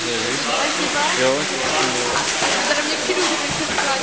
je, víš? Ale chyba? Jo, Teda mě přijdu, že bych se